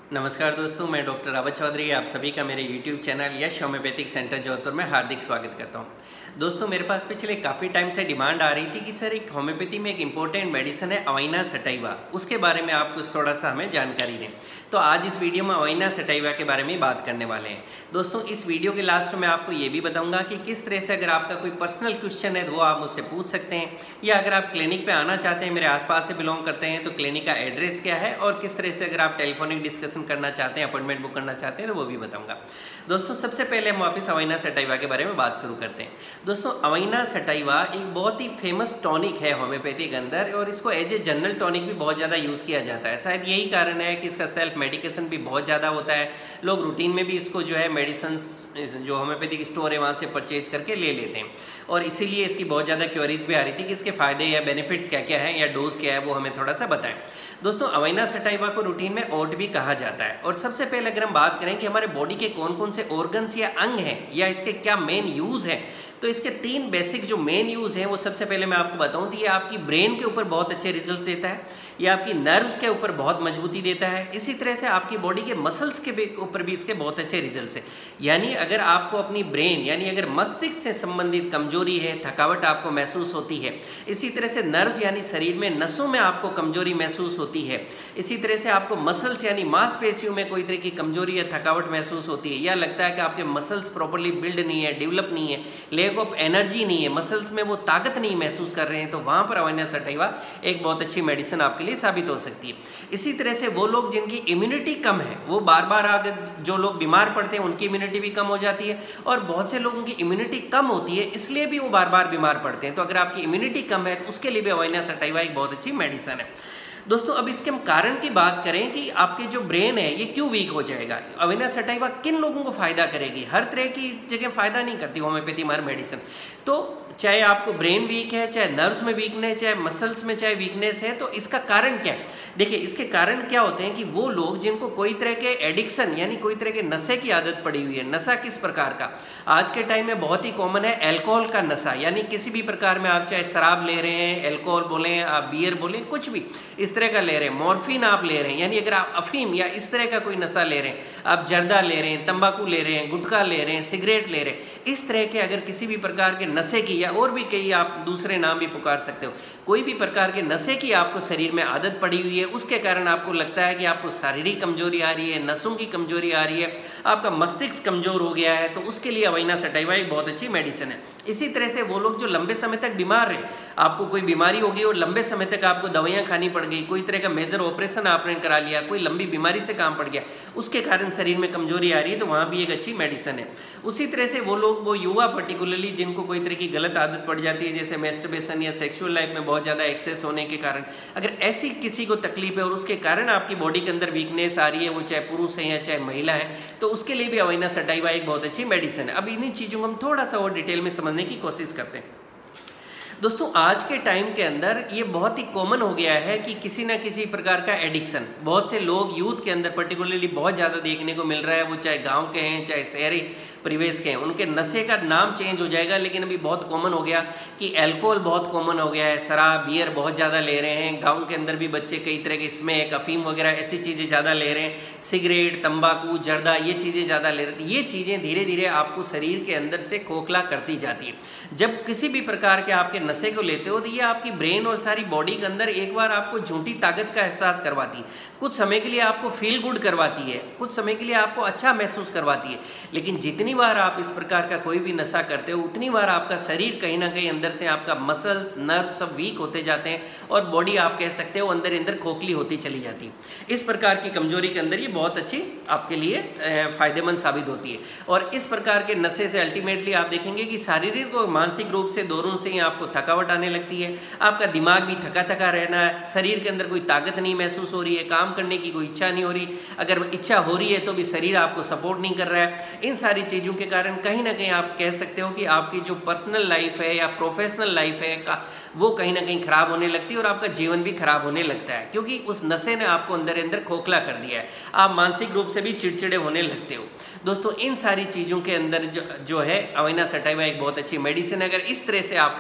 नमस्कार दोस्तों, मैं डॉक्टर अवध चौधरी आप सभी का मेरे YouTube channel Yash homeopathic centre Jodhpur में हार्दिक स्वागत करता हूं। दोस्तों, मेरे पास पिछले काफ़ी टाइम से डिमांड आ रही थी कि सर एक होम्योपैथी में एक इम्पोर्टेंट मेडिसिन है अवाइना सटाइवा, उसके बारे में आप कुछ थोड़ा सा हमें जानकारी दें। तो आज इस वीडियो में अवाइना सटाइवा के बारे में बात करने वाले हैं। दोस्तों, इस वीडियो के लास्ट में आपको ये भी बताऊँगा कि किस तरह से अगर आपका कोई पर्सनल क्वेश्चन है तो वो आप मुझसे पूछ सकते हैं, या अगर आप क्लिनिक पर आना चाहते हैं, मेरे आसपास से बिलोंग करते हैं, तो क्लिनिक का एड्रेस क्या है और किस तरह से अगर आप टेलीफोनिक डिस्कशन करना चाहते हैं, अपॉइंटमेंट बुक करना चाहते हैं तो वो भी बताऊंगा। दोस्तों, सबसे पहले हम वापस अवाइना सटाइवा के बारे में बात शुरू करते हैं। दोस्तों, अवाइना सटाइवा एक बहुत ही फेमस टॉनिक है होम्योपैथी के अंदर, और इसको एज ए जनरल टॉनिक भी बहुत ज़्यादा यूज़ किया जाता है। शायद यही कारण है कि इसका सेल्फ मेडिकेशन भी बहुत ज़्यादा होता है। लोग रूटीन में भी इसको जो है मेडिसिन जो होम्योपैथिक स्टोर है वहाँ से परचेज करके ले लेते हैं, और इसीलिए इसकी बहुत ज़्यादा क्वेरीज भी आ रही थी कि इसके फ़ायदे या बेनिफिट्स क्या क्या है या डोज क्या है, वो हमें थोड़ा सा बताएं। दोस्तों, अवाइना सटाइवा को रूटीन में ओट भी कहा जाता है। और सबसे पहले अगर हम बात करें कि हमारे बॉडी के कौन कौन से ऑर्गन्स या अंग हैं या इसके क्या मेन यूज़ है, तो इसके तीन बेसिक जो मेन यूज़ हैं वो सबसे पहले मैं आपको बताऊं तो ये आपकी ब्रेन के ऊपर बहुत अच्छे रिजल्ट्स देता है, ये आपकी नर्व्स के ऊपर बहुत मजबूती देता है, इसी तरह से आपकी बॉडी के मसल्स के ऊपर भी इसके बहुत अच्छे रिजल्ट्स हैं। यानी अगर आपको अपनी ब्रेन यानी अगर मस्तिष्क से संबंधित कमजोरी है, थकावट आपको महसूस होती है, इसी तरह से नर्व्स यानी शरीर में नसों में आपको कमजोरी महसूस होती है, इसी तरह से आपको मसल्स यानी मांसपेशियों में कोई तरह की कमजोरी या थकावट महसूस होती है, या लगता है कि आपके मसल्स प्रॉपर्ली बिल्ड नहीं है, डेवलप नहीं है, लैक ऑफ एनर्जी नहीं है, मसल्स में वो ताकत नहीं महसूस कर रहे हैं, तो वहाँ पर अवाइना सटाइवा एक बहुत अच्छी मेडिसिन आपके लिए साबित हो सकती है। इसी तरह से वो लोग जिनकी इम्यूनिटी कम है, वो बार बार अगर जो लोग बीमार पड़ते हैं उनकी इम्यूनिटी भी कम हो जाती है, और बहुत से लोगों की इम्यूनिटी कम होती है इसलिए भी वो बार बार बीमार पड़ते हैं। तो अगर आपकी इम्यूनिटी कम है तो उसके लिए भी अवाइना सटाइवा एक बहुत अच्छी मेडिसिन है। दोस्तों, अब इसके हम कारण की बात करें कि आपके जो ब्रेन है ये क्यों वीक हो जाएगा, अवाइना सटाइवा किन लोगों को फायदा करेगी। हर तरह की जगह फायदा नहीं करती होम्योपैथी हमारी मेडिसिन। तो चाहे आपको ब्रेन वीक है, चाहे नर्व्स में वीकनेस, चाहे मसल्स में चाहे वीकनेस है, तो इसका कारण क्या है? देखिए, इसके कारण क्या होते हैं कि वो लोग जिनको कोई तरह के एडिक्शन यानी कोई तरह के नशे की आदत पड़ी हुई है। नशा किस प्रकार का? आज के टाइम में बहुत ही कॉमन है अल्कोहल का नशा, यानी किसी भी प्रकार में आप चाहे शराब ले रहे हैं, अल्कोहल बोलें, आप बियर बोलें, कुछ भी इस तरह का ले रहे हैं, मॉर्फिन आप ले रहे हैं, यानी अगर आप अफीम या इस तरह का कोई नशा ले रहे हैं, आप जर्दा ले रहे हैं, तंबाकू ले रहे हैं, गुटखा ले रहे हैं, सिगरेट ले रहे हैं, इस तरह के अगर किसी भी प्रकार के नशे की या और भी कई आप दूसरे नाम भी पुकार सकते हो, कोई भी प्रकार के नशे की आपको शरीर में आदत पड़ी हुई है, उसके कारण आपको लगता है कि आपको शारीरिक कमजोरी आ रही है, नसों की कमजोरी आ रही है, आपका मस्तिष्क कमजोर हो गया है, तो उसके लिए अवाइना सटाइवा एक बहुत अच्छी मेडिसिन है। इसी तरह से वो लोग जो लंबे समय तक बीमार रहे, आपको कोई बीमारी हो गई और लंबे समय तक आपको दवाइयाँ खानी पड़ गई, कोई तरह का मेजर ऑपरेशन आपने करा लिया, कोई लंबी बीमारी से काम पड़ गया, उसके कारण शरीर में कमजोरी आ रही है, तो वहाँ भी एक अच्छी मेडिसिन है। उसी तरह से वो लोग, वो युवा पर्टिकुलरली जिनको कोई तरह की गलत आदत पड़ जाती है, जैसे मैस्टरबेशन या सेक्सुअल लाइफ में बहुत ज़्यादा एक्सेस होने के कारण, अगर ऐसी किसी को तकलीफ है और उसके कारण आपकी बॉडी के अंदर वीकनेस आ रही है, वो चाहे पुरुष है या चाहे महिला है, तो उसके लिए भी अवाइना सटाइवा एक बहुत अच्छी मेडिसिन है। अब इन्हीं चीज़ों को हम थोड़ा सा और डिटेल में समझने की कोशिश करते हैं। दोस्तों, आज के टाइम के अंदर ये बहुत ही कॉमन हो गया है कि किसी ना किसी प्रकार का एडिक्शन बहुत से लोग यूथ के अंदर पर्टिकुलरली बहुत ज़्यादा देखने को मिल रहा है, वो चाहे गांव के हैं चाहे शहरी परिवेश के हैं, उनके नशे का नाम चेंज हो जाएगा, लेकिन अभी बहुत कॉमन हो गया कि अल्कोहल बहुत कॉमन हो गया है, शराब बियर बहुत ज़्यादा ले रहे हैं, गाँव के अंदर भी बच्चे कई तरह के स्मैक अफीम वगैरह ऐसी चीज़ें ज़्यादा ले रहे हैं, सिगरेट तंबाकू जर्दा ये चीज़ें ज़्यादा ले रहे हैं। ये चीज़ें धीरे धीरे आपको शरीर के अंदर से खोखला करती जाती है। जब किसी भी प्रकार के आपके नशे को लेते हो तो ये आपकी ब्रेन और सारी बॉडी के अंदर एक बार आपको झूठी ताकत का एहसास करवाती है, कुछ समय के लिए आपको फील गुड करवाती है, कुछ समय के लिए आपको अच्छा महसूस करवाती है, लेकिन जितनी बार आप इस प्रकार का कोई भी नशा करते हो उतनी बार आपका शरीर कहीं ना कहीं अंदर से आपका मसल्स नर्व सब वीक होते जाते हैं, और बॉडी आप कह सकते हो अंदर अंदर खोखली होती चली जाती है। इस प्रकार की कमजोरी के अंदर ये बहुत अच्छी आपके लिए फायदेमंद साबित होती है। और इस प्रकार के नशे से अल्टीमेटली आप देखेंगे कि शारीरिक और मानसिक रूप से दोनों से ही आपको थकावट आने लगती है, आपका दिमाग भी थका थका रहना है, शरीर के अंदर कोई ताकत नहीं महसूस हो रही है, काम करने की कोई इच्छा नहीं हो रही, अगर इच्छा हो रही है तो भी शरीर आपको सपोर्ट नहीं कर रहा है। इन सारी चीज़ों के कारण कहीं ना कहीं आप कह सकते हो कि आपकी जो पर्सनल लाइफ है या प्रोफेशनल लाइफ है वो कहीं ना कहीं खराब होने लगती है, और आपका जीवन भी खराब होने लगता है, क्योंकि उस नशे ने आपको अंदर अंदर खोखला कर दिया है, आप मानसिक रूप से भी चिड़चिड़े होने लगते हो। दोस्तों, इन सारी चीज़ों के अंदर जो है अवाइना सटाइवा एक बहुत अच्छी मेडिसिन है। अगर इस तरह से आपके शरीर में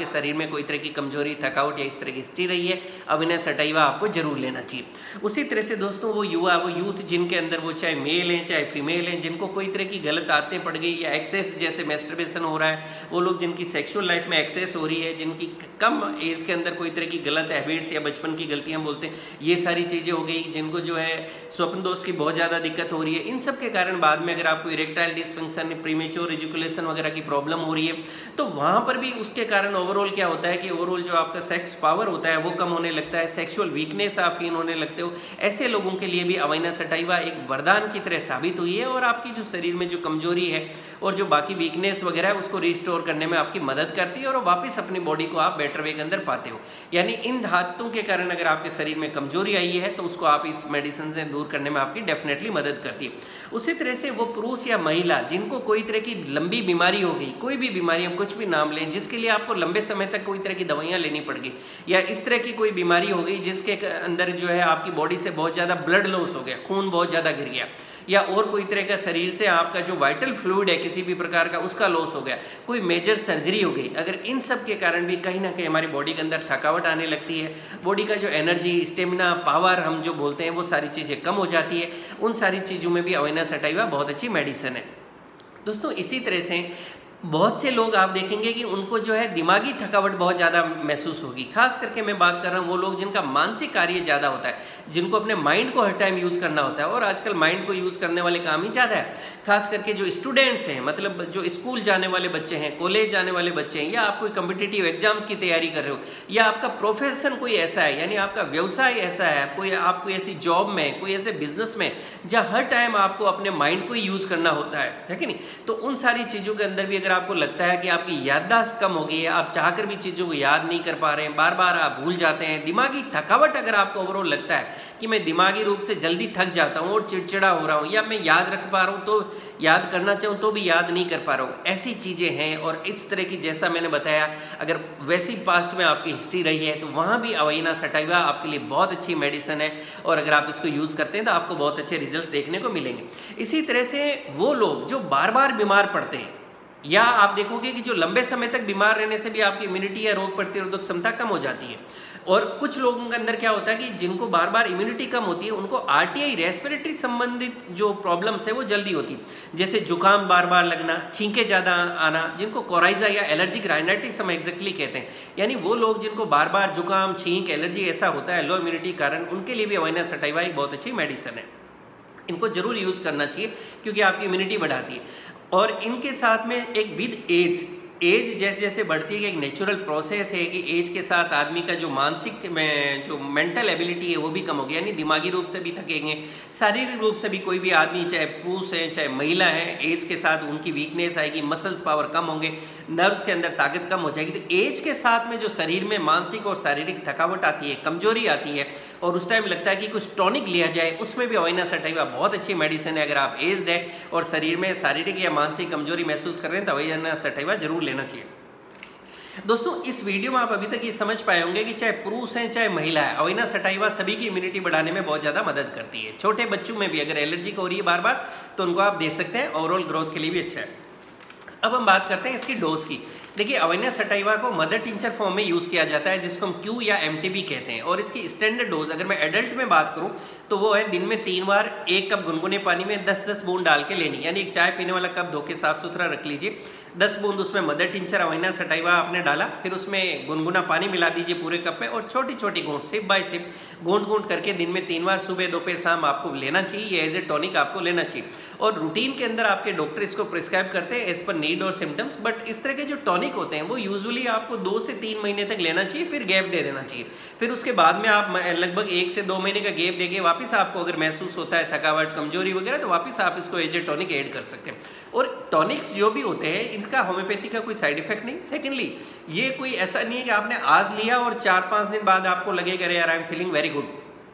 में कोई तरह की कमजोरी, थकावट या इस तरह की हिस्ट्री रही है, अविना सटाइवा आपको जरूर लेना चाहिए। उसी तरह से दोस्तों वो यूथ जिनके अंदर वो चाहे मेल हैं चाहे फीमेल हैं, जिनको कोई तरह की गलत आदतें पड़ गई या एक्सेस जैसे मैस्टरबेशन हो रहा है, वो लोग जिनकी सेक्सुअल लाइफ में एक्सेस हो रही है, जिनकी कम एज के अंदर कोई तरह की गलत हैबिट्स या बचपन की गलतियां बोलते हैं, ये सारी चीज़ें हो गई, जिनको जो है स्वप्न दोष की बहुत ज़्यादा दिक्कत हो रही है, इन सब के कारण बाद में अगर आपको इरेक्टाइल डिसफंक्शन, प्रीमेच्योर इजैकुलेशन वगैरह की प्रॉब्लम हो रही है, तो वहाँ पर भी उसके कारण ओवरऑल क्या होता है कि ओवरऑल जो आपका सेक्स पावर होता है वो कम होने लगता है, सेक्सुअल वीकनेस आप फील होने लगते हो। ऐसे लोगों के लिए भी अविना सटाइवा एक वरदान की तरह साबित हुई है और आपकी जो शरीर में जो कमजोरी है और जो बाकी वीकनेस वगैरह है उसको रिस्टोर करने में आपकी मदद करती है और वापस अपनी बॉडी को आप बेटर वे के अंदर पाते हो। यानी इन धातुओं के कारण अगर आपके शरीर में कमजोरी आई है तो उसको आप इस मेडिसिन से दूर करने में आपकी डेफिनेटली मदद करती है। उसी तरह से वो पुरुष या महिला जिनको कोई तरह की लंबी बीमारी हो गई, कोई भी बीमारी हम कुछ भी नाम लें, जिसके लिए आपको लंबे समय तक कोई तरह की दवाइयाँ लेनी पड़ गई, या इस तरह की कोई बीमारी हो गई जिसके अंदर जो है आपकी बॉडी से बहुत ज़्यादा ब्लड लॉस हो गया, खून बहुत ज़्यादा गिर गया, या और कोई तरह का शरीर से आपका जो वाइटल फ्लूइड है किसी भी प्रकार का उसका लॉस हो गया, कोई मेजर सर्जरी हो गई, अगर इन सब के कारण भी कहीं ना कहीं हमारी बॉडी के अंदर थकावट आने लगती है, बॉडी का जो एनर्जी, स्टेमिना, पावर हम जो बोलते हैं वो सारी चीज़ें कम हो जाती है, उन सारी चीज़ों में भी अविना सटाइवा बहुत अच्छी मेडिसिन है। दोस्तों इसी तरह से बहुत से लोग आप देखेंगे कि उनको जो है दिमागी थकावट बहुत ज़्यादा महसूस होगी। खास करके मैं बात कर रहा हूँ वो लोग जिनका मानसिक कार्य ज़्यादा होता है, जिनको अपने माइंड को हर टाइम यूज़ करना होता है, और आजकल माइंड को यूज़ करने वाले काम ही ज़्यादा है। खास करके जो स्टूडेंट्स हैं, मतलब जो स्कूल जाने वाले बच्चे हैं, कॉलेज जाने वाले बच्चे हैं, या आप कोई कम्पिटिटिव एग्जाम्स की तैयारी कर रहे हो, या आपका प्रोफेशन कोई ऐसा है, यानी आपका व्यवसाय ऐसा है, आप कोई ऐसी जॉब में, कोई ऐसे बिजनेस में जहाँ हर टाइम आपको अपने माइंड को ही यूज़ करना होता है कि नहीं, तो उन सारी चीज़ों के अंदर भी अगर आपको लगता है कि आपकी याददाश्त कम हो गई है, आप चाहकर भी चीज़ों को याद नहीं कर पा रहे हैं, बार बार आप भूल जाते हैं, दिमागी थकावट अगर आपको ओवरऑल लगता है कि मैं दिमागी रूप से जल्दी थक जाता हूँ और चिड़चिड़ा हो रहा हूँ, या मैं याद रख पा रहा हूँ तो याद करना चाहूँ तो भी याद नहीं कर पा रहा हूँ, ऐसी चीज़ें हैं। और इस तरह की जैसा मैंने बताया, अगर वैसी पास्ट में आपकी हिस्ट्री रही है तो वहाँ भी अविना सटाइवा आपके लिए बहुत अच्छी मेडिसिन है, और अगर आप इसको यूज़ करते हैं तो आपको बहुत अच्छे रिजल्ट देखने को मिलेंगे। इसी तरह से वो लोग जो बार बार बीमार पड़ते हैं, या आप देखोगे कि जो लंबे समय तक बीमार रहने से भी आपकी इम्यूनिटी या रोग प्रतिरोधक क्षमता कम हो जाती है, और कुछ लोगों के अंदर क्या होता है कि जिनको बार बार इम्यूनिटी कम होती है उनको आरटीआई, रेस्पिरेटरी संबंधित जो प्रॉब्लम्स है वो जल्दी होती है, जैसे जुकाम बार बार लगना, छींके ज़्यादा आना, जिनको कोराइजा या एलर्जिक राइनाइटिस हम एग्जैक्टली कहते हैं, यानी वो लोग जिनको बार बार जुकाम, छींक, एलर्जी ऐसा होता है लो इम्यूनिटी कारण, उनके लिए भी अविना सटाइवा एक बहुत अच्छी मेडिसिन है। इनको जरूर यूज़ करना चाहिए क्योंकि आपकी इम्यूनिटी बढ़ाती है। और इनके साथ में एक विद एज जैसे जैसे बढ़ती है, एक नेचुरल प्रोसेस है कि एज के साथ आदमी का जो मानसिक में जो मेंटल एबिलिटी है वो भी कम होगी, यानी दिमागी रूप से भी थकेंगे, शारीरिक रूप से भी कोई भी आदमी, चाहे पुरुष है चाहे महिला है, एज के साथ उनकी वीकनेस आएगी, मसल्स पावर कम होंगे, नर्व्स के अंदर ताकत कम हो जाएगी। तो एज के साथ में जो शरीर में मानसिक और शारीरिक थकावट आती है, कमजोरी आती है, और उस टाइम लगता है कि कुछ टॉनिक लिया जाए, उसमें भी अविना सटाइवा बहुत अच्छी मेडिसिन है। अगर आप एज्ड है और शरीर में शारीरिक या मानसिक कमजोरी महसूस कर रहे हैं तो अविना सटाइवा जरूर लेना चाहिए। दोस्तों इस वीडियो में आप अभी तक ये समझ पाए होंगे कि चाहे पुरुष हैं चाहे महिला है, अविना सटाइवा सभी की इम्यूनिटी बढ़ाने में बहुत ज़्यादा मदद करती है। छोटे बच्चों में भी अगर एलर्जी हो रही है बार बार तो उनको आप दे सकते हैं, ओवरऑल ग्रोथ के लिए भी अच्छा है। अब हम बात करते हैं इसकी डोज की। देखिए अविना सटाइवा को मदर टिंचर फॉर्म में यूज़ किया जाता है, जिसको हम क्यू या एमटीबी कहते हैं, और इसकी स्टैंडर्ड डोज अगर मैं एडल्ट में बात करूं तो वो है दिन में 3 बार 1 कप गुनगुने पानी में 10-10 बूंद डाल के लेनी, यानी एक चाय पीने वाला कप धो के साफ सुथरा रख लीजिए, 10 बूंद उसमें मदर टिंचर अविना सटाइवा आपने डाला, फिर उसमें गुनगुना पानी मिला दीजिए पूरे कप में, और छोटी छोटी घूंट, सिप बाय सिप घूंट करके दिन में 3 बार सुबह दोपहर शाम आपको लेना चाहिए। ये एज ए टॉनिक आपको लेना चाहिए, और रूटीन के अंदर आपके डॉक्टर इसको प्रिस्क्राइब करते हैं एज पर नीड और सिम्टम्स। बट इस तरह के जो टॉनिक होते हैं वो यूजुअली आपको 2 से 3 महीने तक लेना चाहिए, फिर गैप दे देना चाहिए, फिर उसके बाद में आप लगभग 1 से 2 महीने का गैप देके वापस आपको अगर महसूस होता है थकावट, कमजोरी वगैरह, तो वापस आप इसको एज ए टॉनिक ऐड कर सकते हैं। और टॉनिक्स जो भी होते हैं इनका होम्योपैथी का कोई साइड इफेक्ट नहीं। सेकेंडली ये कोई ऐसा नहीं है कि आपने आज लिया और 4-5 दिन बाद आपको लगेगा अरे यार I am feeling very good,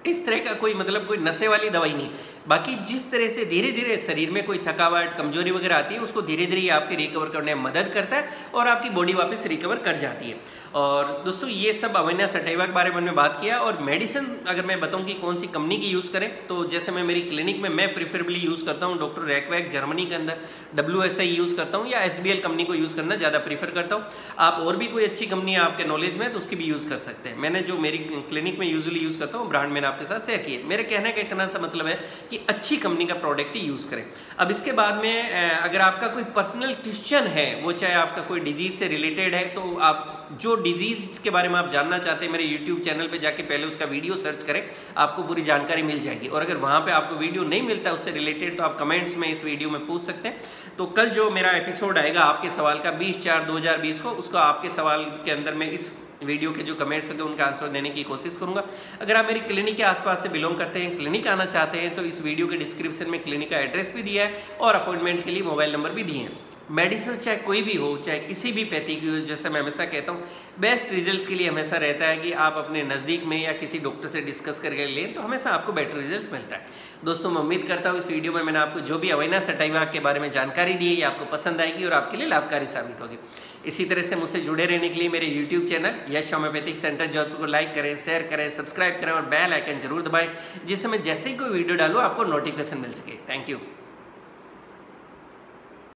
इस तरह का कोई मतलब कोई नशे वाली दवाई नहीं। बाकी जिस तरह से धीरे धीरे शरीर में कोई थकावट कमजोरी वगैरह आती है उसको धीरे धीरे आपके रिकवर करने में मदद करता है और आपकी बॉडी वापस रिकवर कर जाती है। और दोस्तों ये सब अवेन्या सटैवा के बारे में हमने बात किया। और मेडिसिन अगर मैं बताऊं कि कौन सी कंपनी की यूज़ करें, तो जैसे मैं मेरी क्लिनिक में मैं प्रीफरेबली यूज़ करता हूं डॉक्टर रैकवैक जर्मनी के अंदर WSI यूज़ करता हूं या SBL कंपनी को यूज़ करना ज़्यादा प्रीफर करता हूं। आप और भी कोई अच्छी कंपनी है आपके नॉलेज में तो उसकी भी यूज़ कर सकते हैं। मैंने जो मेरी क्लिनिक में यूजुअली यूज़ करता हूँ ब्रांड मैंने आपके साथ शेयर किए। मेरे कहने का इतना सा मतलब है कि अच्छी कंपनी का प्रोडक्ट ही यूज़ करें। अब इसके बाद में अगर आपका कोई पर्सनल क्वेश्चन है, वो चाहे आपका कोई डिजीज से रिलेटेड है, तो आप जो डिजीज के बारे में आप जानना चाहते हैं मेरे YouTube चैनल पे जाके पहले उसका वीडियो सर्च करें, आपको पूरी जानकारी मिल जाएगी। और अगर वहां पे आपको वीडियो नहीं मिलता उससे रिलेटेड तो आप कमेंट्स में इस वीडियो में पूछ सकते हैं। तो कल जो मेरा एपिसोड आएगा आपके सवाल का 20/4/2020 को, उसको आपके सवाल के अंदर में इस वीडियो के जो कमेंट्स होंगे उनका आंसर देने की कोशिश करूंगा। अगर आप मेरी क्लिनिक के आसपास से बिलोंग करते हैं, क्लिनिक आना चाहते हैं, तो इस वीडियो के डिस्क्रिप्शन में क्लिनिक का एड्रेस भी दिया है और अपॉइंटमेंट के लिए मोबाइल नंबर भी दिए हैं। मेडिसिन चाहे कोई भी हो, चाहे किसी भी पैथी की हो, जैसे मैं हमेशा कहता हूँ बेस्ट रिजल्ट्स के लिए हमेशा रहता है कि आप अपने नज़दीक में या किसी डॉक्टर से डिस्कस करके लें, तो हमेशा आपको बेटर रिजल्ट्स मिलता है। दोस्तों मैं उम्मीद करता हूँ इस वीडियो में मैंने आपको जो भी अवेन्या सटैवा के बारे में जानकारी दी है ये आपको पसंद आएगी और आपके लिए लाभकारी साबित होगी। इसी तरह से मुझसे जुड़े रहने के लिए मेरे YouTube channel Yash homeopathic centre Jodhpur को लाइक करें, शेयर करें, सब्सक्राइब करें और बेल आइकन जरूर दबाएं, जिससे मैं जैसे ही कोई वीडियो डालूँ आपको नोटिफिकेशन मिल सके। Thank you.